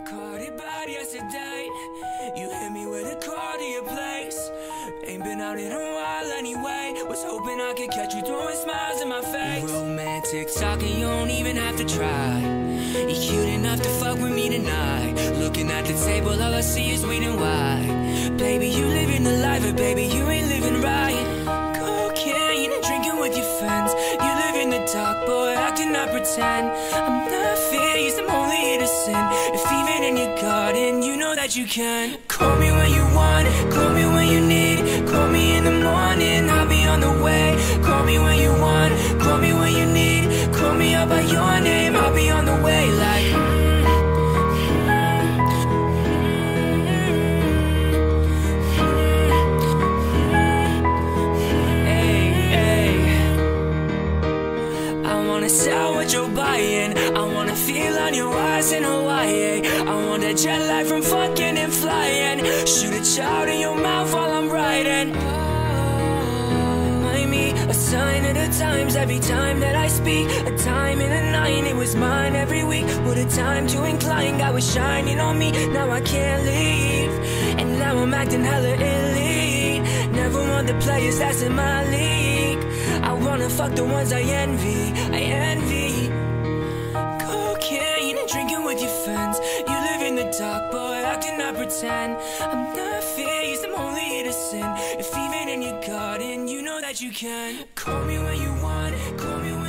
caught it bad yesterday. You hit me with a call to your place. Ain't been out in a while anyway. Was hoping I could catch you throwing smiles in my face. Romantic talking, you don't even have to try. You're cute enough to fuck with me tonight. Looking at the table, all I see is weed and wine. Baby, you living the life, but baby, you ain't living right. Cocaine and drinking with your friends. You live in the dark, boy, I cannot pretend. I'm not fierce, I'm only here to sin. If even in your garden, you know that you can. Call me when you want, call me when you need. Call me in the morning, I'll be on the way. Call me when you want, call me when you need. Call me out by your name, I'll be on the way. Like sell what you're buying. I wanna feel on your eyes in Hawaii. I want that jet lag from fucking and flying. Shoot a child in your mouth while I'm riding. Remind me a sign of the times. Every time that I speak, a time in the night. It was mine every week. What a time to incline. God was shining on me. Now I can't leave. And now I'm acting hella elite. Never want the players that's in my league. I wanna fuck the ones I envy. Cocaine and drinking with your friends. You live in the dark, boy, I cannot pretend. I'm not fierce, I'm only here to sin. If even in your garden, you know that you can. Call me when you want, call me when